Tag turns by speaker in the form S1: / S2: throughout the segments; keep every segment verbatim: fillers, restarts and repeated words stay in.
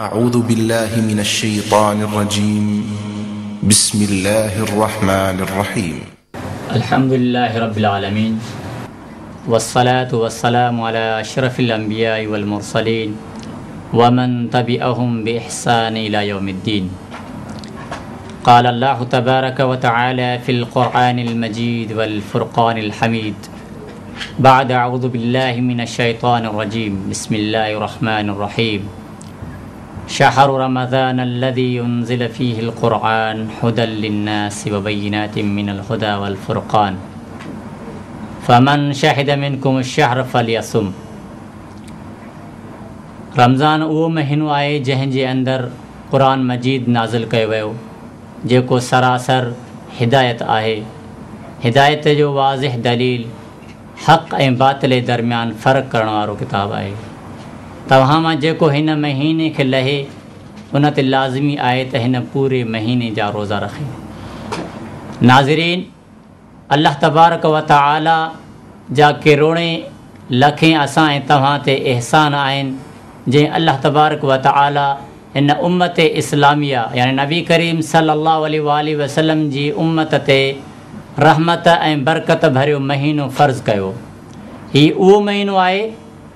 S1: أعوذ बिल्लाहि मिनश्शैतानिर्रजीम बिस्मिल्लाहिर्रहमानिर्रहीम
S2: अल्हम्दुलिल्लाहि रब्बिल आलमीन वस्सलातु वस्सलामु अला अशरफिल अंबियाइ वल मुरसलीन वमन तबिअहुम बिइहसान इला यौमिद्दीन। क़ाल अल्लाहु तबारक व तआला फ़िल क़ुरआनिल मजीद वल फ़ुरक़ानिल हमीद बाद अऊज़ु बिल्लाहि मिनश्शैतानिर रजीम बिस्मिल्लाहिर रहमानिर रहीम। शहरु रमज़ान अल्लज़ी उन्ज़िल फ़ीहिल क़ुरआन हुदल लिन्नासि व बय्यिनातिम मिनल हुदा वल फ़ुरक़ान फ़मन शहिद मिनकुमुश शहर फ़लयसुम। रमज़ान उहो महीनो आहे जंहिंजे अंदरि क़ुरान मजीद नाज़िल कयो वियो, जेको सरासर हिदायत आहे। हिदायत जो वाज़िह दलील हक़ ऐं बातिल दरमियान फ़र्क़ु करण वारो किताब आहे। तव्हां मां जेको हिन महीने खे लहे उन ते लाज़मी आहे त हिन पूरे महीने जा रोज़ा रखे। नाज़रीन, अल्लाह तबारक व तआला जा किरोड़े लखें असां ऐं तव्हां ते एहसान आहिनि, जंहिं अल्लाह तबारक व तआला हिन उम्मत इस्लामिया यानी नबी करीम सल्लल्लाहु अलैहि वसल्लम जी उम्मत ते रहमत ऐं बरकत भरियो महीनो फ़र्ज़ कयो। हीउ उहो महीनो आहे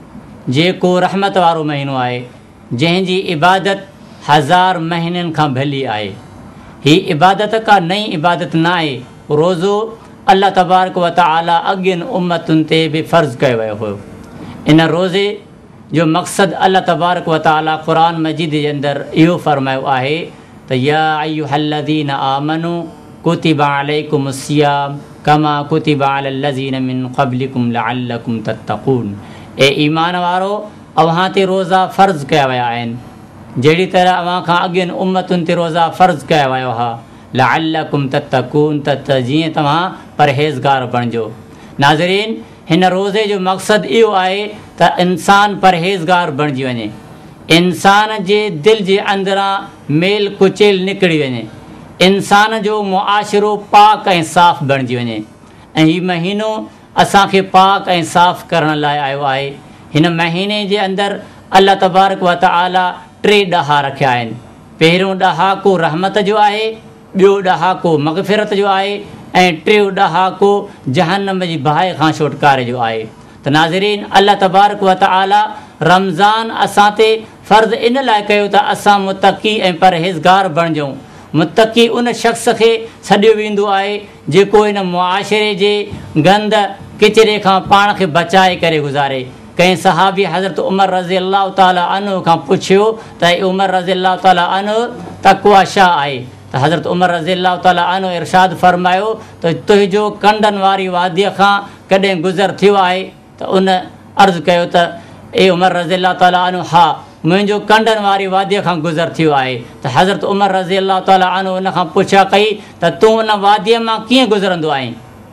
S2: जेको रहमत वारो महीनो आहे, जंहिंजी इबादत हज़ार महीननि खां भली आहे। हीअ इबादत का नई इबादत न आहे। रोज़ो अल्लाह तबारक व तआला अॻियनि उम्मतुनि ते बि फ़र्ज़ कयो वियो हुयो। इन रोज़े जो मक़सदु अल्लाह तबारक व तआला क़ुरान मजीद जे अंदरि इहो फ़रमायो आहे त या अय्युहल्लज़ीना आमनू कुतिबा अलैकुमुस्सियाम कमा कुतिबा अलल्लज़ीना मिन क़ब्लिकुम लअल्लकुम तत्तक़ून। ए ईमान वारो, अव्हां ते रोज़ा फ़र्ज़ कया विया आहिनि जहिड़ी तरह अव्हां खां अॻियनि उम्मतुनि ते रोज़ा फ़र्ज़ कया विया हुआ। लअल्लकुम तत्तक़ून, त जीअं तव्हां परहेज़गार बणिजो। नाज़रीन, हिन रोज़े जो मक़सदु इहो आहे त इंसानु परहेज़गार बणिजी वञे, इंसान जे दिलि जे अंदरां मेल कुचेल निकिरी वञे, इंसान जो मुआशिरो पाक ऐं साफ़ बणिजी वञे। ऐं हीउ महीनो असांखे पाक ऐं साफ़ करण लाइ आयो आहे। हिन महीने जे अंदरि अल्लाह तबारक व तआला टे ॾहा रखिया आहिनि। पहिरियों ॾहाको रहमत जो आहे, ॿियो ॾहाको मग़फ़िरत जो आहे ऐं टियों ॾहाको जहन्नम जी बाहि खां छुटकारे जो आहे। त नाज़रीन, अल्लाह तबारक व तआला रमज़ान असां ते फ़र्ज़ इन लाइ कयो त असां मुतक़ी ऐं परहेज़गार बणिजूं। मुतक़ी उन शख़्स खे सॾियो वेंदो आहे जेको इन मुआशिरे जे गंद किचिरे खां पाण खे बचाए करे गुज़ारे। कंहिं सहाबी हज़रत उमर रज़ी अल्लाह ताला अन्हु खां पुछियो त उमर रज़ी अल्लाह ताला अन्हु तक़वा छा आहे? त हज़रत उमर रज़ी अल्लाह ताला अन्हु इरशाद फ़रमायो त तुंहिंजो कंडनि वारी वादीअ खां कॾहिं गुज़र थियो आहे? त उन अर्ज़ु कयो त ए उमर रज़ी अल्लाह ताला अन्हु, हा, मुंहिंजो कंडनि वारी वादीअ खां गुज़र थियो आहे। त हज़रत उमर रज़ी अल्लाह ताला अन्हु उन खां पुछा कई त तूं उन वादीअ मां कीअं गुज़रंदो आहीं?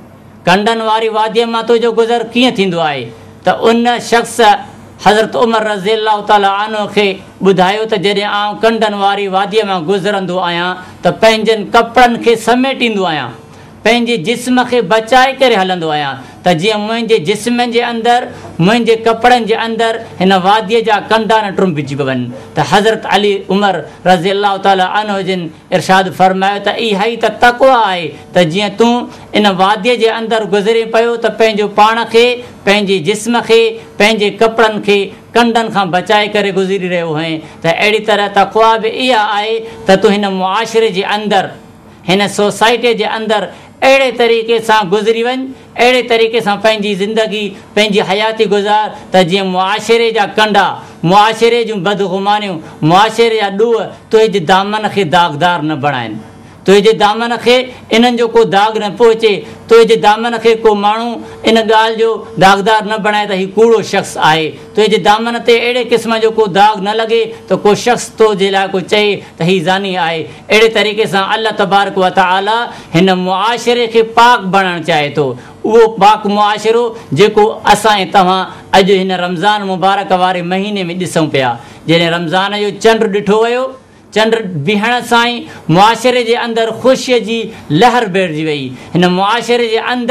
S2: कंडनि वारी वादीअ मां तुंहिंजो गुज़र कीअं थींदो आहे? त उन शख़्स हज़रत उमर रज़ी अल्लाह ताला अन्हु खे ॿुधायो त जॾहिं आउं कंडनि वारी वादीअ मां गुज़रंदो आहियां त पंहिंजनि कपिड़नि खे समेटींदो आहियां, पंहिंजे जिस्म खे बचाए करे हलंदो आहियां त जीअं मुंहिंजे जिस्म जे अंदरि, मुंहिंजे कपिड़नि जे अंदरि हिन वादीअ जा कंडा न टुंबिजी पवनि। त हज़रत अली उमर रज़ी अल्लाह ताला अन्हु जिन इरशाद फ़रमायो त इहा ई त तक़वा आहे त जीअं तूं इन वादीअ जे अंदरि गुज़रे पियो त पंहिंजो पाण खे, पंहिंजे जिस्म खे, पंहिंजे कपिड़नि खे कंडनि खां बचाए करे गुज़री रहियो आहीं। त अहिड़ी तरह तक़वा बि इहा आहे त तूं हिन मुआशिरे जे अंदरि, हिन सोसाइटीअ जे अंदरि अहिड़े तरीक़े सां गुज़री वञ, अहिड़े तरीक़े सां पंहिंजी ज़िंदगी, पंहिंजी हयाती गुज़ार त जीअं मुआशिरे जा कंडा, मुआशिरे जूं बदगुमानियूं, मुआशिरे जा ॾूह तुंहिंजे दामन खे दाग़दार न बणाइनि, तुंहिंजे दामन खे इन्हनि जो को दाग़ न पहुचे, तुंहिंजे दामन खे को माण्हू इन ॻाल्हि जो दाग़दार न बणाए त हीउ कूड़ो शख़्स आहे, तुंहिंजे दामन ते अहिड़े क़िस्म जो को दाग़ न लॻे त को शख़्स तो जे लाइ को चए त हीउ ज़ानी आहे। अहिड़े तरीक़े सां अल्लाह तबारक व तआला हिन मुआशिरे खे पाक बणाइणु चाहे थो। उहो पाक मुआशिरो जेको असां ऐं तव्हां अॼु हिन रमज़ान मुबारक वारे महीने में ॾिसूं पिया। जॾहिं रमज़ान जो चंड ॾिठो वियो, चंड बीहण सां ई मुआशिरे जे अंदरि ख़ुशीअ जी लहर बेड़जी वई। हिन मुआशिरे जे अंदरि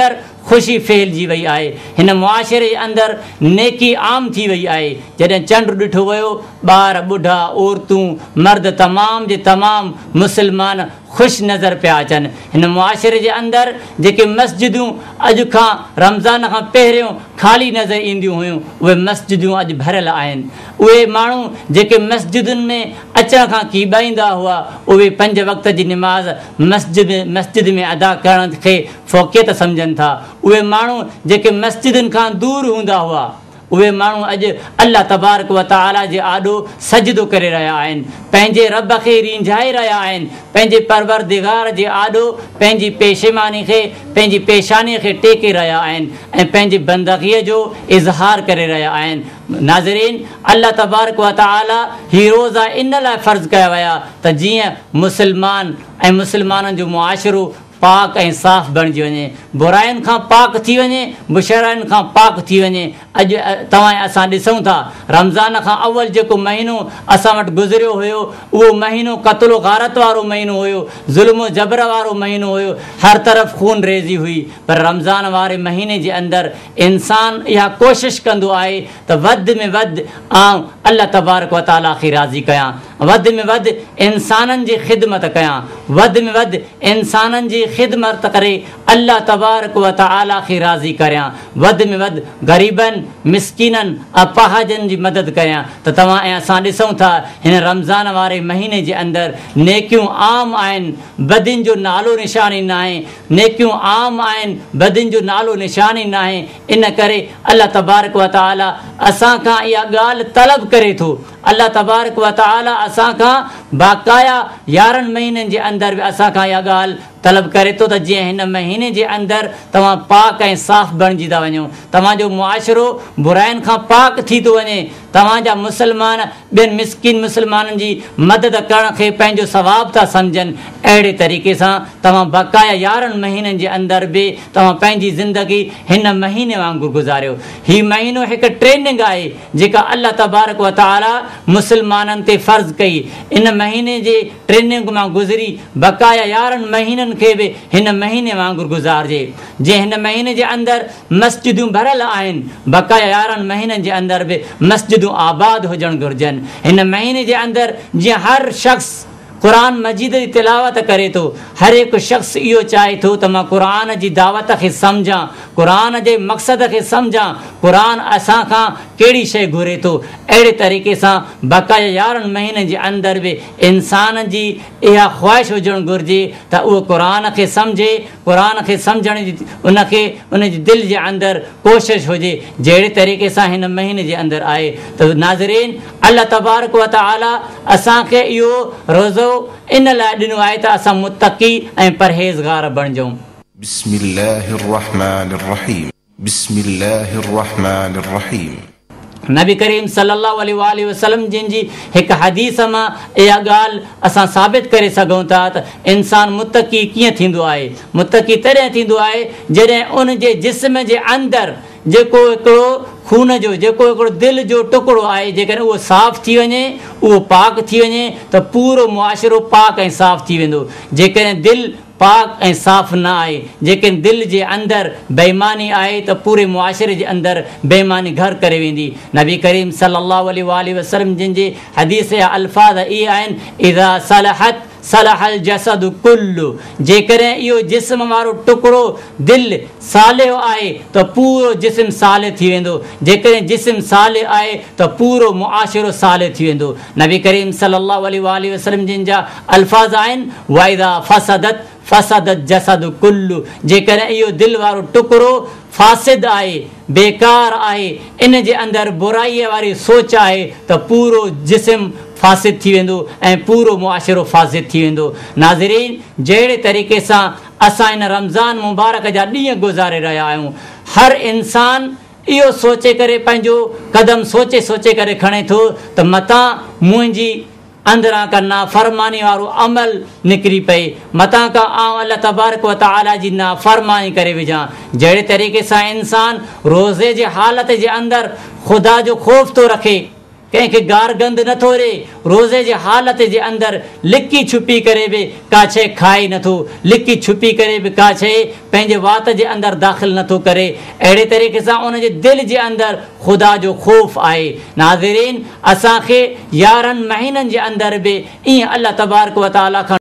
S2: ख़ुशी फहिलिजी वई आहे। हिन मुआशिरे जे अंदरि नेकी आम थी वई आहे। जॾहिं चंड ॾिठो वियो, ॿार ॿुढा औरतूं मर्द तमामु जे तमामु मुस्लमान ख़ुशि नज़र पिया अचनि। हिन मुआशिरे जे अंदरि जेके मस्जिदूं अॼु खां रमज़ान खां पहिरियों ख़ाली नज़र ईंदियूं हुयूं, उहे मस्जिदूं अॼु भरियल आहिनि। उहे माण्हू जेके मस्जिदुनि में अचण खां कीॿाईंदा हुआ, उहे पंज वक़्त जी निमाज़ मस्जिद मस्जिद में अदा करण खे फ़ौक़ियत सम्झनि था। उहे माण्हू जेके मस्जिदुनि खां दूरि हूंदा हुआ, उहे माण्हू अॼु अल्लाह तबारक व तआला जे आॾो सजदो करे रहिया आहिनि, पंहिंजे रब खे रिंझाए रहिया आहिनि, पंहिंजे परवरदिगार जे आॾो पंहिंजी पेशेमानी खे पंहिंजी पेशानीअ खे टेके रहिया आहिनि ऐं पंहिंजी बंदगीअ जो इज़हार करे रहिया आहिनि। नाज़रीन, अल्लाह तबारक व तआला ही रोज़ा इन लाइ फ़र्ज़ु कया विया त जीअं मुस्लमान ऐं मुस्लमाननि जो मुआशिरो पाक ऐं साफ़ बणिजी वञे, बुराइनि खां पाक थी वञे, बुशराइनि खां पाक थी वञे। अॼु तव्हां असां ॾिसूं था, रमज़ान खां अव्वल जेको महीनो असां वटि गुज़रियो हुयो, उहो महीनो क़त्लो गारत वारो महीनो हुयो, ज़ुल्म जबर वारो महीनो हुयो, हर तरफ़ खून रेज़ी हुई। पर रमज़ान वारे महीने जे अंदरि इंसान इहा कोशिशि कंदो आहे त वधि में वधि आउं अल्लाह तबारक व तआला खे राज़ी कयां, वधि में वधि इंसाननि जी ख़िदमत कयां, वधि में वधि इंसाननि जी ख़िदमत करे अल्लाह तबारक व तआला खे राज़ी करियां, वधि में वधि ग़रीबनि मिस्किननि अपाहजनि जी मदद करियां। त तव्हां ऐं असां ॾिसूं था, हिन रमज़ान वारे महीने जे अंदरि नेकियूं आम आहिनि, बदियुनि जो नालो निशानी न आहे, नेकियूं आम आहिनि, बदियुनि जो नालो निशानी न आहे। इन करे अल्लाह तबारक व तआला असां खां इहा ॻाल्हि तलब करे थो। अल्लाह तबारक व तआला असां खां बाक़ाया यारहनि महीननि जे अंदरि बि असां खां इहा ॻाल्हि तलब करे थो त जीअं हिन महीने जे अंदरि तव्हां पाक ऐं साफ़ बणिजी था वञो, तव्हांजो मुआशिरो बुराइनि खां पाक थी थो वञे, तव्हांजा मुस्लमान ॿियनि मिस्किन मुस्लमाननि जी मदद करण खे पंहिंजो सवाबु था सम्झनि। अहिड़े तरीक़े सां तव्हां बक़ाया यारहनि महीननि जे अंदरि बि तव्हां पंहिंजी ज़िंदगी हिन महीने वांगुरु गुज़ारियो। हीउ महीनो हिकु ट्रेनिंग आहे जेका अल्लाह तबारक व तआला मुस्लमाननि ते फ़र्ज़ु कई। इन महीने जे ट्रेनिंग मां गुज़री बक़ाया यारहनि महीननि खे बि हिन महीने वांगुरु गुज़ारिजे। जीअं हिन महीने जे अंदरि मस्जिदूं भरियल आहिनि, बक़ाया यारहनि महीननि जे अंदरि बि मस्जिदूं आबाद हुजणु घुरिजनि। हिन महीने जे अंदरि जीअं हर शख़्स क़ुरान मजीद जी तिलावत करे थो, हर हिकु शख़्स इहो चाहे थो त मां क़ुरान जी दावत खे सम्झां, क़ुरान जे मक़सद खे सम्झां, क़ुरान असां खां कहिड़ी शइ घुरे थो। अहिड़े तरीक़े सां बक़ाया यारहनि महीननि जे अंदरि बि इंसान जी इहा ख़्वाहिश हुजणु घुरिजे त उहो क़ुरान खे सम्झे, क़ुरान खे सम्झण जी उनखे उन जी दिलि जे अंदरि कोशिशि हुजे, जहिड़े तरीक़े सां हिन महीने जे अंदरि आहे। त नाज़रीन, अल्लाह तबारक व तआला असांखे इहो रोज़ो इन लाइ ॾिनो आहे त असां मुतक़ी ऐं परहेज़गार बणिजूं।
S1: बिस्मिल्लाहिर रहमानिर रहीम, बिस्मिल्लाहिर रहमानिर रहीम।
S2: नबी करीम सल्लल्लाहु अलैहि वसल्लम जिन जी हिकु हदीस मां इहा ॻाल्हि असां साबित करे सघूं था त इंसान मुतक़ी कीअं थींदो आहे। मुतक़ी तॾहिं थींदो आहे जॾहिं उन जे जिस्म जे अंदरि जेको हिकिड़ो खून जो जेको हिकिड़ो दिलि जो टुकड़ो आहे, जेकॾहिं उहो साफ़ थी वञे, उहो पाक थी वञे त पूरो मुआशिरो पाक ऐं साफ़ थी वेंदो। जेकॾहिं दिलि पाक ऐं साफ़ न आहे, जेकॾहिं दिलि जे अंदरि बेईमानी आहे त पूरे मुआशिरे जे अंदरि बेईमानी घर करे वेंदी। नबी करीम सल्लल्लाहु अलैहि वसल्लम जिन जे हदीस जा अल्फाज़ इहे आहिनि, इज़ा सलहत सलहल जसद कुल्लु, जेकॾहिं इहो जिस्म वारो टुकड़ो दिलि सालिह आहे त पूरो जिस्म सालिह थी वेंदो, जेकॾहिं जिस्म सालिह आहे त पूरो मुआशिरो सालिह थी वेंदो। नबी करीम सल्लल्लाहु अलैहि वसल्लम जिन जा अल्फाज़ आहिनि, वाइदा फसदत फसदत जसद कुल्लु, जेकॾहिं इहो दिलि वारो टुकड़ो फासिद आहे, बेकार आहे, इन जे अंदरि बुराईअ वारी सोच आहे त पूरो जिस्म फासिद थी वेंदो ऐं पूरो मुआशिरो फासिद थी वेंदो। नाज़रीन, जहिड़े तरीक़े सां असां इन रमज़ान मुबारक जा ॾींहं गुज़ारे रहिया आहियूं, हर इंसान इहो सोचे करे पंहिंजो क़दम सोचे सोचे करे खणे थो त मतां मुंहिंजी अंदरां का नाफ़रमानी वारो अमल निकिरी पए, मतां का आउं अल्लाह तबारक व तआला जी नाफ़रमानी करे विझां। जहिड़े तरीक़े सां इंसान रोज़े जे हालत जे अंदरि ख़ुदा जो ख़ौफ़ थो रखे, कंहिंखे गार गंद नथो रे, रोज़े जे हालत जे अंदरि लिकी छुपी करे बि का शइ खाए नथो, लिकी छुपी करे बि का शइ पंहिंजे वात जे अंदरि दाख़िल नथो करे। अहिड़े तरीक़े सां उनजे दिलि जे अंदरि ख़ुदा जो ख़ौफ़ आहे। नाज़रीन, असांखे यारहनि महीननि जे अंदरि बि ईअं अलाह तबारक व तआला खां